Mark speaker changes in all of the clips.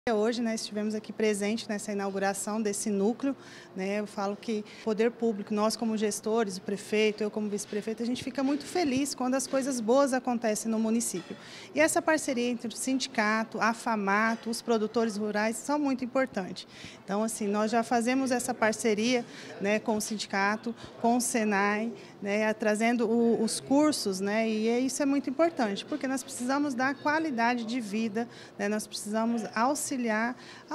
Speaker 1: Hoje, né, estivemos aqui presentes nessa inauguração desse núcleo, né, eu falo que o poder público, nós como gestores, o prefeito, eu como vice-prefeito, a gente fica muito feliz quando as coisas boas acontecem no município. E essa parceria entre o sindicato, a FAMATO, os produtores rurais são muito importantes. Então, assim, nós já fazemos essa parceria, né, com o sindicato, com o SENAI, né, trazendo os cursos, né, e isso é muito importante, porque nós precisamos dar qualidade de vida, né, nós precisamos auxiliar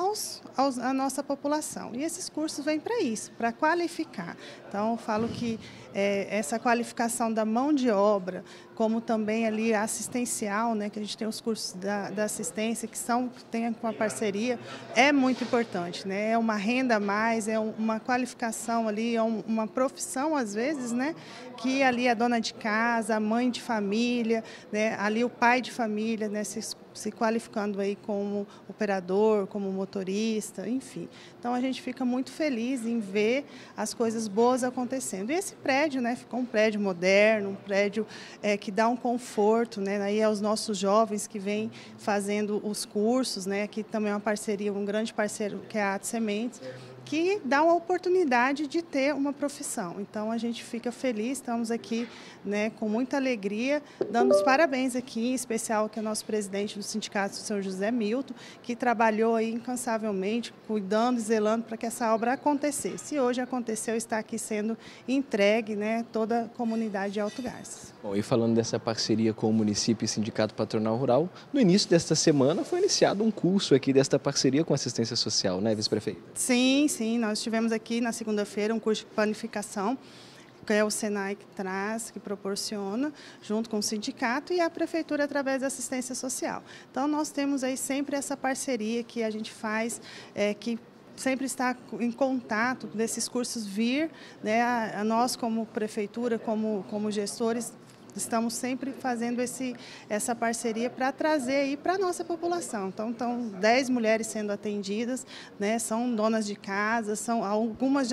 Speaker 1: a nossa população. E esses cursos vêm para isso, para qualificar. Então, eu falo que essa qualificação da mão de obra, como também ali a assistencial, né, que a gente tem os cursos da assistência, que tem com a parceria, é muito importante, né? É uma renda a mais, é uma qualificação ali, é uma profissão, às vezes, né, que ali a dona de casa, a mãe de família, né, ali o pai de família, né, se qualificando aí como operador, como motorista, enfim. Então, a gente fica muito feliz em ver as coisas boas acontecendo. E esse prédio, né, ficou um prédio moderno, um prédio que dá um conforto, né, aí aos nossos jovens que vêm fazendo os cursos, né, aqui também é uma parceria, um grande parceiro que é a Ato Sementes, que dá uma oportunidade de ter uma profissão. Então, a gente fica feliz, estamos aqui, né, com muita alegria, dando os parabéns aqui, em especial que é o nosso presidente do sindicato, o senhor José Milton, que trabalhou aí incansavelmente, cuidando e zelando para que essa obra acontecesse. E hoje aconteceu, está aqui sendo entregue, né, toda a comunidade de Alto Garças.
Speaker 2: Bom, e falando dessa parceria com o município e Sindicato Patronal Rural, no início desta semana foi iniciado um curso aqui desta parceria com assistência social, né, vice-prefeito?
Speaker 1: Sim, nós tivemos aqui na segunda-feira um curso de planificação, que é o SENAI que traz, que proporciona, junto com o sindicato e a prefeitura através da assistência social. Então, nós temos aí sempre essa parceria que a gente faz, que sempre está em contato desses cursos vir, né, a nós como prefeitura, como gestores, estamos sempre fazendo essa parceria para trazer aí para a nossa população. Então, estão 10 mulheres sendo atendidas, né, são donas de casa, algumas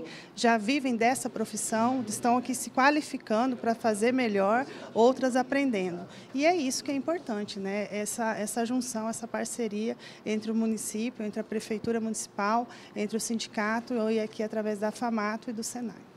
Speaker 1: já vivem dessa profissão, estão aqui se qualificando para fazer melhor, outras aprendendo. E é isso que é importante, né, essa junção, essa parceria entre o município, entre a prefeitura municipal, entre o sindicato e aqui através da FAMATO e do SENAI.